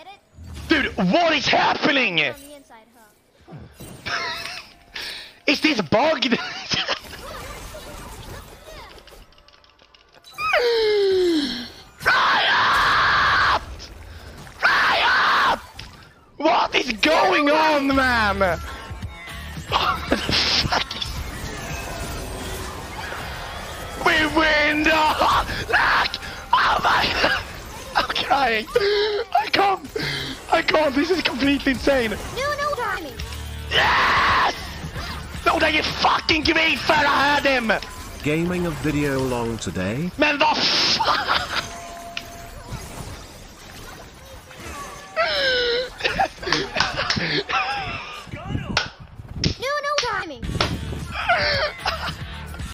get it? Dude, what is happening? On the inside, huh? Is this bugged? Riot! Riot! What is going on, man? What the fuck is... We win! Look! Oh my god! I'm crying! I can't! This is completely insane! Nunu, Tommy! Yes! No, det är fucking grifer, I had him! Gaming of video long today. Men vad fan!